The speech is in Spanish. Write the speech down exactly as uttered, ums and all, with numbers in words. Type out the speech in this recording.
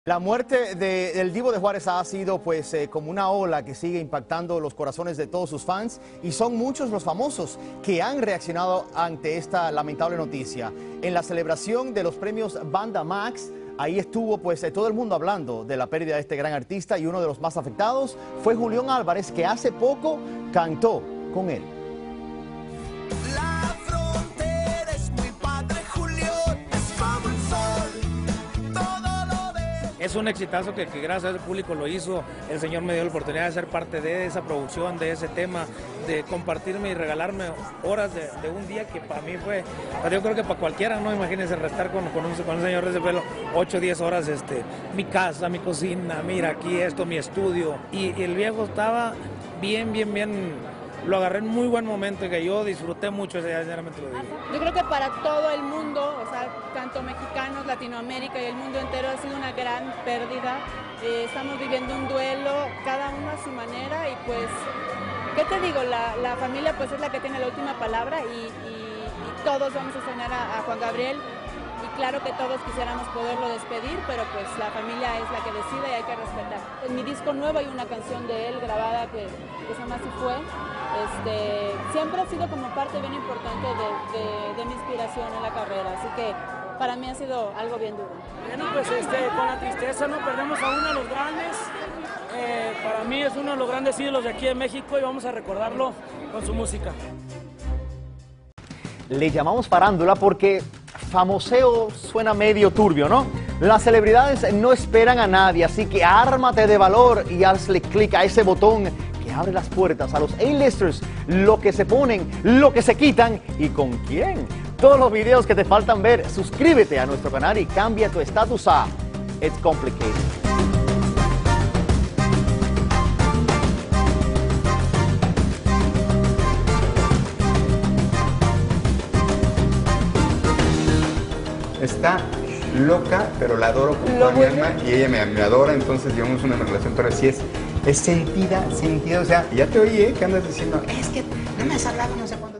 La muerte de- del Divo de Juárez ha sido pues eh, como una ola que sigue impactando los corazones de todos sus fans y son muchos los famosos que han reaccionado ante esta lamentable noticia. En la celebración de los premios Banda Max, ahí estuvo pues eh, todo el mundo hablando de la pérdida de este gran artista y uno de los más afectados fue Julián Álvarez, que hace poco cantó con él. La frontera es muy padre, Julián, es como el sol, todo lo de... Es un exitazo que, que gracias al público lo hizo. El Señor me dio la oportunidad de ser parte de esa producción, de ese tema, de compartirme y regalarme horas de, de un día que para mí fue, pero yo creo que para cualquiera, ¿no? Imagínense restar con, con, un, con un señor de ese pelo ocho o diez horas, este, mi casa, mi cocina, mira aquí esto, mi estudio. Y, y el viejo estaba bien, bien, bien... Lo agarré en muy buen momento y que yo disfruté mucho ese día, sinceramente lo digo. Yo creo que para todo el mundo, o sea, tanto mexicanos, Latinoamérica y el mundo entero ha sido una gran pérdida. Eh, estamos viviendo un duelo, cada uno a su manera y pues, ¿qué te digo? La, la familia pues es la que tiene la última palabra y, y, y todos vamos a extrañar a, a Juan Gabriel. Y claro que todos quisiéramos poderlo despedir, pero pues la familia es la que decide y hay que respetar. En mi disco nuevo hay una canción de él grabada que, que se llama Así Fue. Este, siempre ha sido como parte bien importante de, de, de mi inspiración en la carrera, así que para mí ha sido algo bien duro. Bueno, pues este, con la tristeza no perdemos a uno de los grandes. Eh, para mí es uno de los grandes ídolos de aquí de México y vamos a recordarlo con su música. Le llamamos farándula porque famoseo suena medio turbio, ¿no? Las celebridades no esperan a nadie, así que ármate de valor y hazle clic a ese botón que abre las puertas a los A-listers, lo que se ponen, lo que se quitan y con quién. Todos los videos que te faltan ver, suscríbete a nuestro canal y cambia tu estatus a It's Complicated. Está loca, pero la adoro con toda mi alma y ella me, me adora, entonces llevamos una relación, pero sí es, es sentida, sentida, o sea, ya te oí, ¿eh? Que andas diciendo, es que no me has hablado, no sé cuándo.